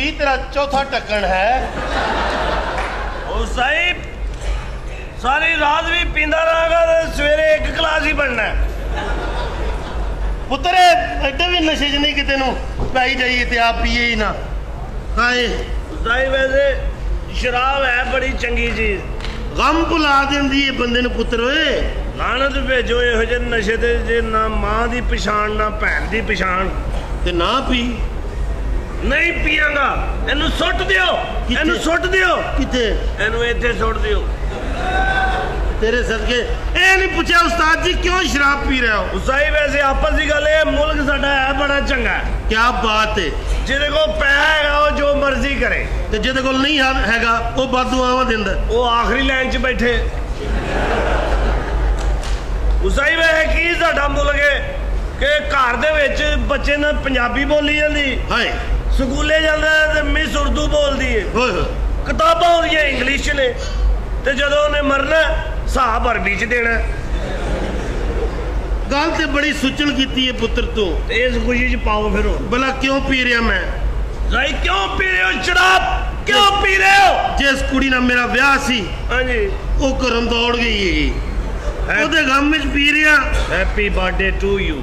ही तेरा चौथा टक्कन है। ओ साहिब सारी रात भी पींदा रहेगा तो सवेरे एक गिलास ही बनना है। पुत्र एडे भी नशे च नहीं कि तेनू पाई जाइए ते आप पिए ही ना। हाय साहिब वैसे शराब है बड़ी चंगी चीज, गम भुला देंदी है बंदे नू पुत्र। ओए लानत भेजो इहो जे नशे ते जे ना मां दी पछाण ना भैन दी पछाण ते ना पी। नहीं पियांगा, इनू सुट दियो, इनू सुट दियो। किथे? इनू इत्थे सुट दियो। तेरे सदके ए नहीं पूछा उस्ताद जी क्यों शराब पी रहे हो? साहिब वैसे आपस की गल है, मुल्क साडा है बड़ा चंगा है। क्या बात है। जिहदे कोल पैसा हैगा वो जो मर्जी करे ते जिहदे कोल नहीं हैगा वो बददुआवां दिंदा, वो आखिरी लाइन च बैठे। साहिब है कि साडा मुल्क है कि घर दे विच बच्चे ने पंजाबी बोली जांदी, हाय स्कूले जांदा ते मिस उर्दू बोलदी है, किताबां ओहदियां इंग्लिश ने, ते जदों उन्हें मरना साहब अरबी च देना। गल ते बड़ी सुचन कीती है पुत्र तू। इस खुशी च पाओ फिर भला क्यों पी रहा मैं? भाई क्यों पी रहे हो शराब, क्यों पी रहे हो? जिस कुड़ी नाल मेरा ब्याह सी, हाँ जी, वो घरों दौड़ गई है, ओदे गम विच पी रहा। Happy birthday to you.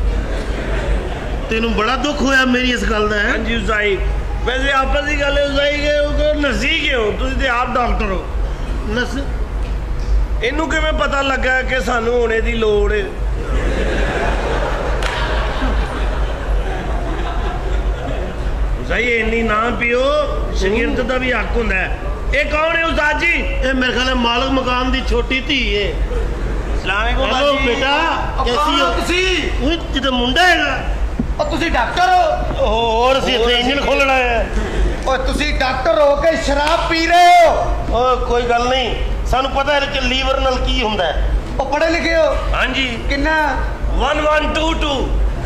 तेनू बड़ा दुख होया मेरी इस गल दा? हाँ जी उसाई, वैसे आपस की गल है उसाई के तो नसी क्यों, तुसीं ते आप डॉक्टर हो। नस इनू किवें पता लगा कि सानू होने दी लोड़ है? इन्नी ना पियो, शरीरत दा भी हक हुंदा है। ये कौन है उस्ताद जी? ये मेरे ख्याल है मालिक मकान दी छोटी धी है। हेलो बेटा, कैसी हो तुसी? ओए जिदा मुंडा हैगा। और तुसी डॉक्टर हो? और सी इथे इंजन खोलना है। और तुसी डॉक्टर हो के शराब पी रहे हो? ओ कोई गल नहीं, सानू पता है कि लीवर नाल की हुंदा है। ओ पढ़े लिखे हो? हाँ जी। किन्ना? 1122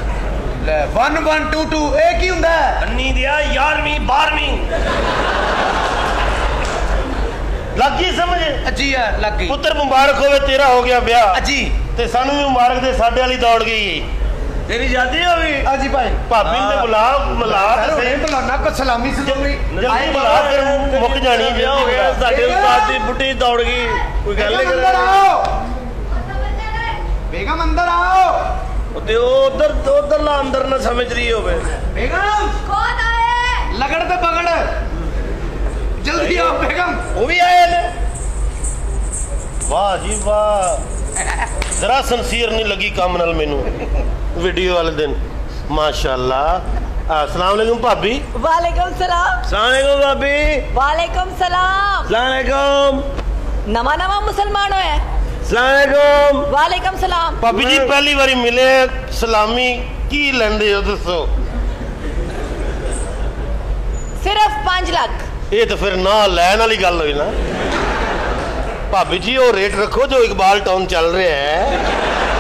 1122 ए की हुंदा है? अन्नी दिया 11वीं 12वीं लग गई समझ? अजी यार लग गई। पुत्र मुबारक होवे, तेरा हो गया ब्याह। अजी ते सानू भी मुबारक दे, साडे वाली दौड़ गई। तेरी शादी हो गई? अजी भाई भाभी ने बुला मिला सही बुलाना को सलामी सलामी जल्दी बुला, फिर मुक जानी है। हो गया साडे उस्ताद दी बुढ़ी दौड़ गई, कोई गल नहीं अंदर कर। आओ बेगम, अंदर आओ। ते उधर उधर ला अंदर ना समझ रही हो बे। बेगम कौन आए? लगड़ ते पकड़, जल्दी आओ बेगम। वो भी आए ने। वाह जी वाह, जरा सिंसीयर नहीं लगी काम नाल मैनू वीडियो वाले दिन। माशाअल्लाह। अस्सलाम वालेकुम भाभी। वालेकुम सलाम। अस्सलाम वालेकुम भाभी। वालेकुम सलाम। अस्सलाम वालेकुम। नवा नवा मुसलमान होया? अस्सलाम वालेकुम। वालेकुम सलाम। भाभी जी पहली बारी मिले, सलामी की लेंदे हो दसो? सिर्फ 5 लाख। ये तो फिर ना लैन वाली गल हुई ना भाभी जी। वो रेट रखो जो इकबाल टाउन चल रहा है।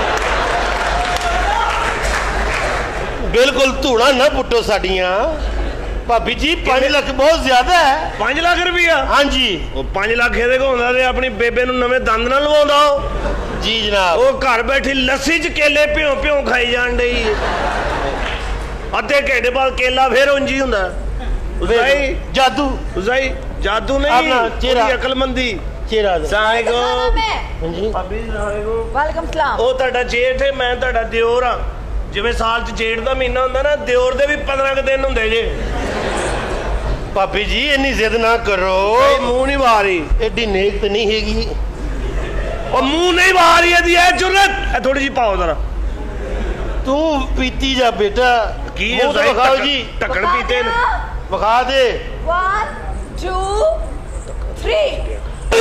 बिल्कुल धूड़ा ना पुट्टो साडियां। भाभी जी 5 लाख बहुत ज्यादा है। 5 लाख रुपया? हाँ जी। वो 5 लाख ਇਹਦੇ ਕੋ ਹੁੰਦਾ ਤੇ ਆਪਣੀ ਬੇਬੇ ਨੂੰ ਨਵੇਂ ਦੰਦ ਨਾਲ ਲਵਾਉਂਦਾ ਹੋ। जी जनाब। ਉਹ ਘਰ ਬੈਠੀ ਲੱਸੀ ਚ ਕੇਲੇ ਭਿਉਂ ਭਿਉਂ ਖਾਈ ਜਾਣ ਡਈ ਅੱਧੇ ਘੰਟੇ ਬਾਅਦ ਕੇਲਾ ਫੇਰ ਉਂਝ ਹੀ ਹੁੰਦਾ। ਉਸਾਈ जादू। ਉਸਾਈ ਜਾਦੂ ਨਹੀਂ, ਉਹਦੀ ਅਕਲਮੰਦੀ। ਚਿਹਰਾ हाँ जी। वालेकुम सलाम। ਉਹ ਤੁਹਾਡਾ ਜੇਠ ਹੈ, ਮੈਂ ਤੁਹਾਡਾ ਦਿਓਰ ਆ। ਜਿਵੇਂ ਸਾਲ ਚ ਜੇਠ ਦਾ ਮਹੀਨਾ ਹੁੰਦਾ ਨਾ, ਦਿਓਰ ਦੇ ਵੀ 15 ਕੁ ਦਿਨ ਹੁੰਦੇ ਜੇ। भाभी जी इन्नी जिद ना करो। मुंह नहीं बारी, एडी नेक तो नहीं हैगी। और मुंह नहीं बारी है दी है जुर्रत। थोड़ी जी पाओ जरा। तू पीती जा बेटा। की मुंह तो बखाओ जी। ढक्कन पीते न बखा दे। 1 2 3।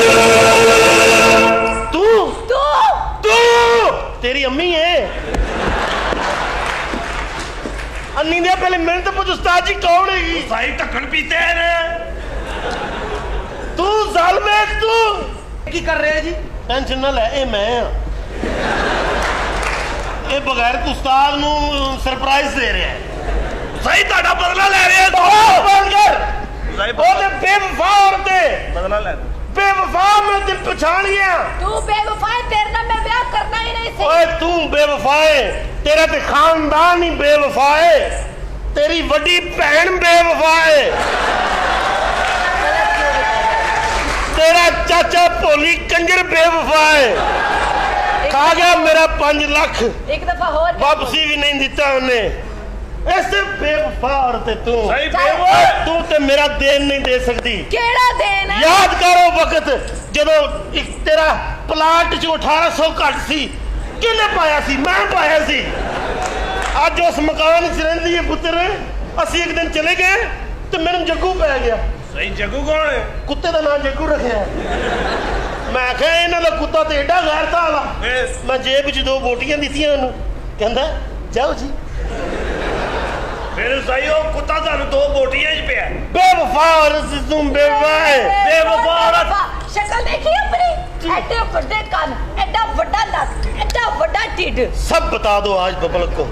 तू तू तू तेरी अम्मी है। अन्नी ने पहले मैंने तो पूछ उस्ताद जी कौन है? भाई ढक्कन पीते हैं तू जालिम है तू। की कर रहे हैं जी? टेंशन ना ले, ए मैं ए बगैर उस्ताद नु सरप्राइज दे रहे हैं। सही ਤੁਹਾਡਾ ਬਦਲਾ ਲੈ ਰਹੇ ਆ। बंद कर। ओ ते बेवफा औरते बदला ले। बेवफा मैं ते पहचान गया। तू बेवफा है, तेरे नाम में ब्याह करना ही नहीं ओए तू बेवफा है, तेरा ते खानदान ही बेवफा है, तेरी वड्डी भैन बेवफा है। भोली कंजर बेवफा है। खा गया मेरा 5 लाख, एक दफा और वापसी भी नहीं दिता उन्हें। ऐसे बेवफा औरत तू, सही बेवफा तू ते मेरा देन नहीं दे सकती। केड़ा देन है? याद करो वक्त जदों एक तेरा प्लाट च 1800 घट सी, किने पाया सी? मैं पाया सी। आज उस मकान च रहिंदी है पुत्र। असी एक दिन चले गए तो मैनू जग्गू पै गया। सही जग्गू कौन है? कुत्ते का नाम जग्गू रखा। मैं आख्या इन्हां दा कुत्ता तो एडा गैरता वाला। मैं जेब च 2 बोटियां दित्तियां उन्होंने, कहंदा जाओ जी। फिर सही हो कुत्ता थानू 2 बोटियां च पिया। बेवफा औरत तुम बेवफा है। बेवफा औरत। शक्ल देखी अपनी? एडे बड़े कान, एडा बड़ा नक, एडा बड़ा ढिड। सब बता दो आज पब्लिक को।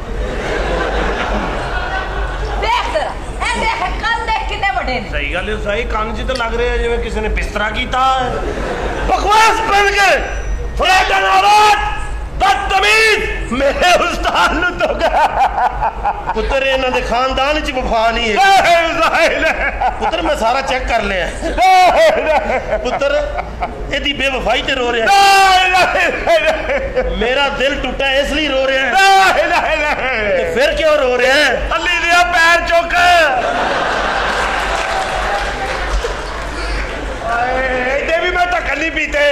देख जरा, ए देख कान देख कितने बड़े ने। सही गल है, सही कान च तो लग रहा है जिवें किसी ने बिस्तरा कीता है। बकवास बंद कर। फ्लैटन औरत बदतमीज मेरे उस्ताद नु तो पुत्र इन्हां दे खानदान च वफा नहीं है। पुत्र मैं सारा चेक कर लिया। पुत्र एदी बेवफाई ते रो रहा है। मेरा दिल टूटा इसलिए रो रहा है। फिर क्यों रो रहा है? अली दिया पैर चुक। एडे भी मैं ढक्कन नहीं पीते।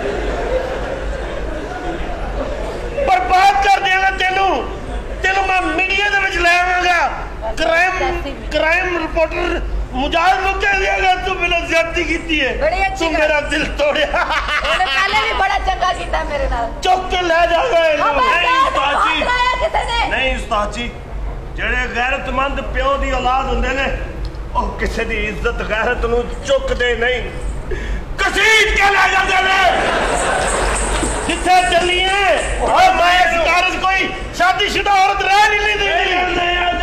बर्बाद कर देगा तेनू। तेनू मैं मीडिया दे विच ले आवांगा। क्राइम रिपोर्टर मुजाहिद नु कह दियागा तू मेरे ज्यादती कीती है। बड़ी अच्छी तू मेरा दिल तोड़या। ਉਹਨੇ ਪਹਿਲੇ ਵੀ बड़ा चंगा कीता मेरे नाल। चुक के ले जाओ इन्हू। नहीं उस्ताद जी, किसे ने? नहीं उस्ताद जी, जेड़े गैरतमंद प्यो दी औलाद हुंदे ने ਉਹ ਕਿਸੇ ਦੀ ਇੱਜ਼ਤ ਗੈਰਤ ਨੂੰ ਚੁੱਕਦੇ ਨਹੀਂ, ਕਸੀਟ ਕੇ ਲੈ ਜਾਂਦੇ ਨੇ। किथे चलिए? और मैं इस कारज कोई शादीशुदा औरत रह नहीं देती।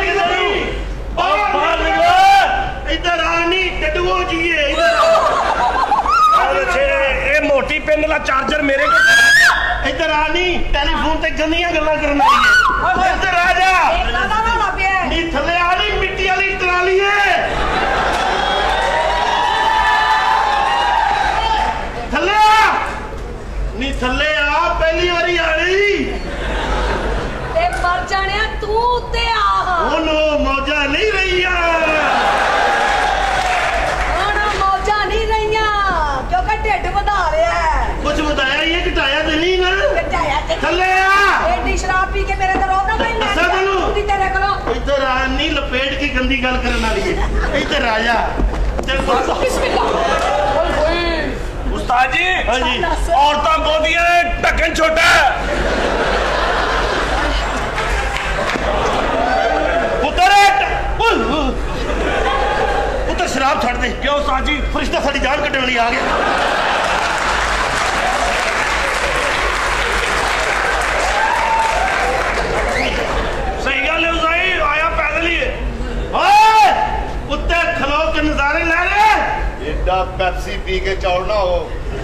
बाहर निकलो। इधर आनी डडुओ जीए इधर। ये मोटी पिन वाला चार्जर मेरे को। इधर आनी टेलीफोन ते गंदियां गल्लां करन आई है। इधर आ जा। एक दादा ना लगे। नी थले आनी मिट्टी वाली ट्राली है। थले आ। नी थले आ, पहली बारी आनी। ते मर जाने तू ते आ। ओनो मौजा नहीं रहिया। ओनो मौजा नहीं रहिया क्योंकि ढिड वधा रहा है। कुछ बताया ये घटाया तो नहीं ना? घटाया ते थले आ। एडी शराब पी के मेरे तो रोना नहीं। मैं असा तेनू खुद ही तेरे को इधर आ। नहीं लपेट की गंदी गल करने वाली है। इधर आ जा। बिस्मिल्लाह। उस्ताद जी, हाँ जी। औरतां बोलदियां ने ढक्कन छोटा है। पुत्र शराब छड़ दे। क्यों उस्ताद जी? फरिश्ता साड़ी जान कटने वाली आ गया। सही गल है उसाई, आया पैदल ही है। ओए उत्ते खलो के नजारे ले ले। एडा पेप्सी पी के चौड़ना हो।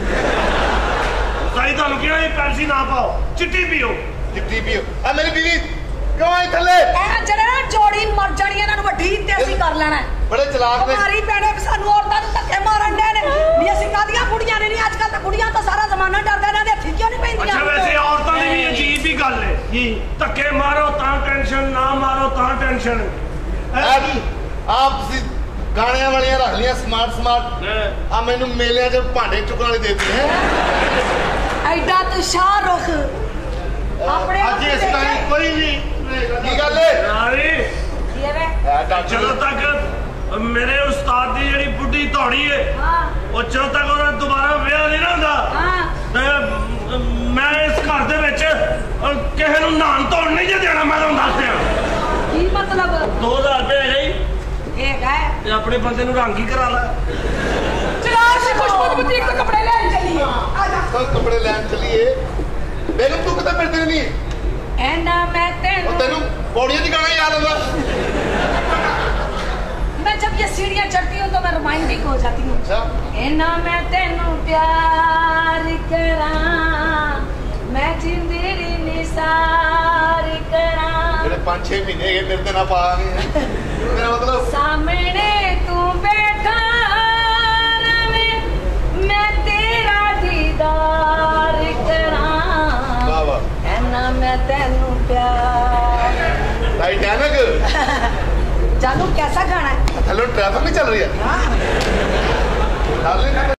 उसाई थानू क्या ये पेप्सी ना पाओ, चिट्टी पियो। चिट्टी पियो। आ मेरी बीवी क्यों आई थले? ए ਜਿਹੜੇ ਨਾ ਜੋੜੀ ਮਰ ਜਾਣੀ ਇਹਨਾਂ ਨੂੰ ਵੱਡੀ ਤੇ ਅਸੀਂ ਕਰ ਲੈਣਾ। बड़े चलाक ने। हमारी भैने ਸਾਨੂੰ ਔਰਤਾਂ ਨੂੰ ਧੱਕੇ ਮਾਰਨ ਦੇ ਨੇ ਵੀ ਅਸੀਂ ਕਾਦੀਆਂ ਕੁੜੀਆਂ ਨੇ। ਨਹੀਂ ਅੱਜ ਕੱਲ ਤਾਂ ਕੁੜੀਆਂ ਤਾਂ ਸਾਰਾ ਜ਼ਮਾਨਾ ਡਰਦਾ ਇਹਨਾਂ ਦੇ ਹੱਥੀ ਕਿਉਂ ਨਹੀਂ ਪੈਂਦੀਆਂ? अच्छा वैसे औरतों की भी अजीब ही गल है। धक्के मारो तां टेंशन, ना मारो तां टेंशन। आप गाने वालियां रख लिया स्मार्ट स्मार्ट। आ मैनू मेलियां च भांडे चुकन वाली देती है। ਐਡਾ ਤੂੰ ਸ਼ਾਹਰੁਖ ਆਪਣੇ आज इस टाइम कोई नहीं। की गल है? नारी ਕੀ ਹੈ ਵੇ? ਜਦੋਂ तक मेरे उस्ताद दी जेड़ी बुढ़ी धौड़ी है, ਹਾਂ ਉਹ ਜਦੋਂ तक ਉਹਦਾ ਦੁਬਾਰਾ ਵਿਆਹ ਨਹੀਂ ਨਾ ਹੁੰਦਾ ਹਾਂ ਤੇ ਮੈਂ ਇਸ ਘਰ ਦੇ ਵਿੱਚ ਕਿਸੇ ਨੂੰ ਨਹਾਉਣ ਧੋਣ ਨਹੀਂ ਜੇ ਦੇਣਾ। ਮੈਂ ਤੁਹਾਨੂੰ ਦੱਸ ਦਿਆਂ ਕੀ ਮਤਲਬ? 2000 ਰੁਪਏ ਹੈਗਾ ਜੀ, ਇਹ ਹੈ ਤੇ ਆਪਣੇ ਬੰਦੇ ਨੂੰ ਰੰਗ ਹੀ ਕਰਾ ਲੈ। ਚਲਾ ਅਸੀਂ ਖੁਸ਼ਬੂ ਬੁਟੀਕ ਤੋਂ ਕੱਪੜੇ ਲੈਣ ਚੱਲੀਏ। ਆ ਜਾ। कल कपड़े लैन चलिए। बेगम तू कितना फिरती नहीं? ਐਨਾ ਮੈਂ और ਤੈਨੂੰ तेनू पौड़ियां च गाना याद आता? मैं जब ये सीढ़ियाँ चढ़ती हूँ तो मैं रोमांटिक हो जाती हूँ। अच्छा। एना मैं तेनू प्यार करा, मैं जिंदड़ी निसार करा। जेड़े 5-6 महीने गए मेरे ते ना पा गए। मेरा मतलब सामने तू बैठा रवे, मैं तेरा मैं तेनू प्यार। टाइटैनिक जानू कैसा गाना है? हेलो ट्रैफिक नहीं चल रही है हाँ। डार्लिंग